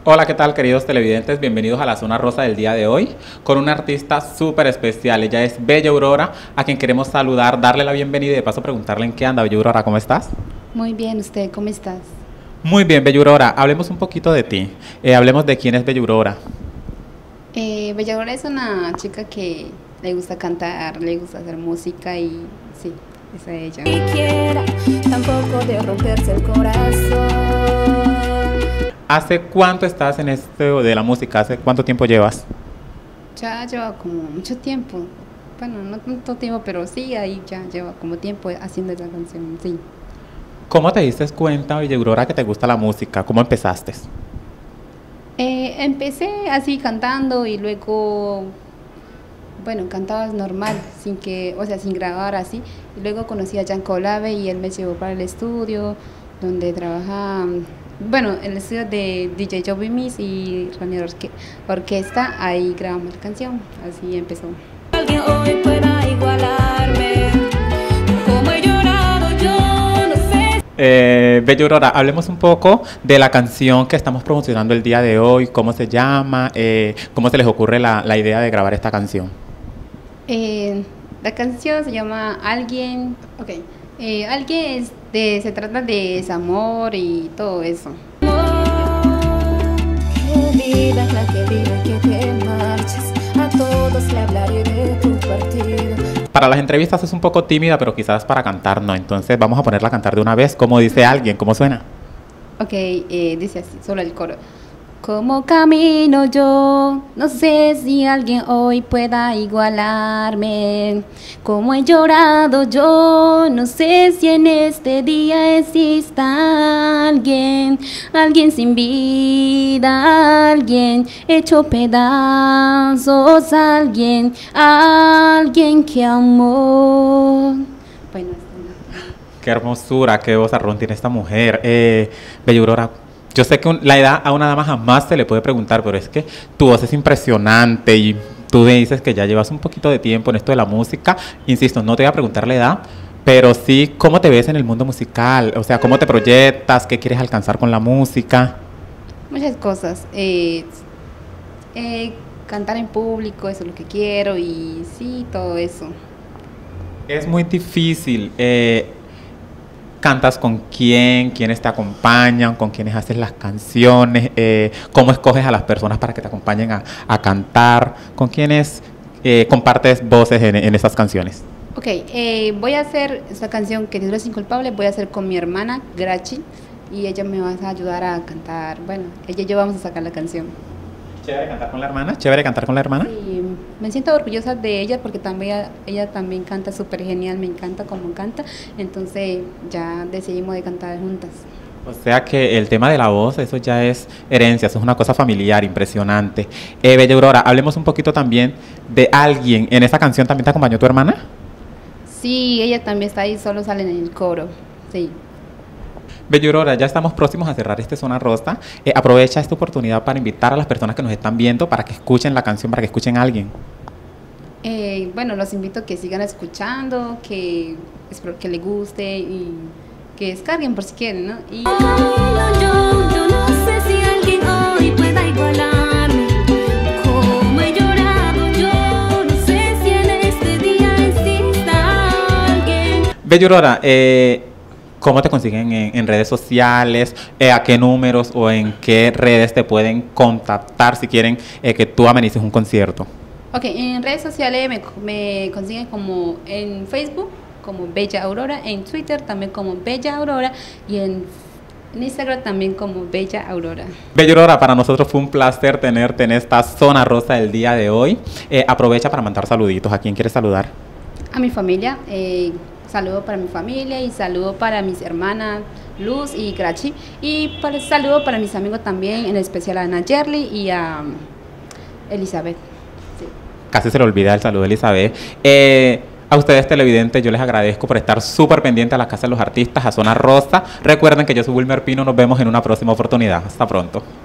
Hola, ¿qué tal, queridos televidentes? Bienvenidos a la Zona Rosa del día de hoy con una artista súper especial. Ella es Bella Aurora, a quien queremos saludar, darle la bienvenida y de paso preguntarle en qué anda. Bella Aurora, ¿cómo estás? Muy bien, ¿usted cómo estás? Muy bien, Bella Aurora. Hablemos un poquito de ti. Hablemos de quién es Bella Aurora. Bella Aurora es una chica que le gusta cantar, le gusta hacer música y sí, esa es ella. Ni quiera tampoco de romperse el corazón. ¿Hace cuánto estás en esto de la música? ¿Hace cuánto tiempo llevas? Ya lleva como mucho tiempo, bueno, no tanto tiempo, pero sí, ahí ya lleva como tiempo haciendo esa canción, sí. ¿Cómo te diste cuenta, Bella Aurora, que te gusta la música? ¿Cómo empezaste? Empecé así cantando y luego, bueno, cantaba normal, sin grabar así. Y luego conocí a Jan Colave y él me llevó para el estudio donde trabaja, bueno, el estudio de DJ Joby Miss y Ranier Orquesta, ahí grabamos la canción, así empezó. Alguien hoy pueda igualarme, como he llorado yo, no sé. Bella Aurora, hablemos un poco de la canción que estamos promocionando el día de hoy, cómo se llama, cómo se les ocurre la idea de grabar esta canción. La canción se llama Alguien, ok. Alguien se trata de desamor y todo eso. Qué vida es la que vive que te marches, a todos le hablaré de tu partido. Para las entrevistas es un poco tímida, pero quizás para cantar no. Entonces vamos a ponerla a cantar de una vez. ¿Cómo dice Alguien? ¿Cómo suena? Ok, dice así, solo el coro. Como camino yo, no sé si alguien hoy pueda igualarme. Como he llorado yo, no sé si en este día exista alguien. Alguien sin vida, alguien hecho pedazos, alguien que amó. Bueno, Qué hermosura, qué vozarrón tiene esta mujer. Bella Aurora, yo sé que la edad a una dama jamás se le puede preguntar, pero es que tu voz es impresionante y tú me dices que ya llevas un poquito de tiempo en esto de la música. Insisto, no te voy a preguntar la edad, pero sí cómo te ves en el mundo musical, o sea, cómo te proyectas, qué quieres alcanzar con la música. muchas cosas. Cantar en público, eso es lo que quiero y sí, todo eso. Es muy difícil. ¿Cantas con quién? ¿Quiénes te acompañan? ¿Con quiénes haces las canciones? ¿Cómo escoges a las personas para que te acompañen a cantar? ¿Con quiénes compartes voces en esas canciones? Ok, voy a hacer esta canción que es Inculpable, voy a hacer con mi hermana Grachi y ella me va a ayudar a cantar. Bueno, ella y yo vamos a sacar la canción. Chévere cantar con la hermana. Chévere cantar con la hermana. Sí, me siento orgullosa de ella porque también ella también canta súper genial, me encanta cómo canta, entonces ya decidimos de cantar juntas. O sea que el tema de la voz, eso ya es herencia, eso es una cosa familiar, impresionante. Bella Aurora, hablemos un poquito también de Alguien. ¿En esa canción también te acompañó tu hermana? Sí, ella también está ahí, solo sale en el coro, sí. Bella Aurora, ya estamos próximos a cerrar este Zona Rosa. Aprovecha esta oportunidad para invitar a las personas que nos están viendo para que escuchen la canción, para que escuchen a Alguien. Bueno, los invito a que sigan escuchando, que espero que les guste y que descarguen por si quieren, ¿no? Y... Yo no sé si alguien hoy pueda igualarme. Como he llorado yo, no sé si en este día exista alguien. Bella Aurora, ¿cómo te consiguen en redes sociales? ¿A qué números o en qué redes te pueden contactar si quieren que tú amenices un concierto? Ok, en redes sociales me consiguen como en Facebook como Bella Aurora, en Twitter también como Bella Aurora y en Instagram también como Bella Aurora. Bella Aurora, para nosotros fue un placer tenerte en esta Zona Rosa del día de hoy. Aprovecha para mandar saluditos. ¿A quién quieres saludar? A mi familia, saludo para mi familia y saludo para mis hermanas Luz y Grachi y saludo para mis amigos también, en especial a Ana Yerly y a Elizabeth. Sí. Casi se le olvida el saludo de Elizabeth. A ustedes televidentes, yo les agradezco por estar súper pendientes a la Casa de los Artistas, a Zona Rosa. Recuerden que yo soy Wilmer Pino, nos vemos en una próxima oportunidad. Hasta pronto.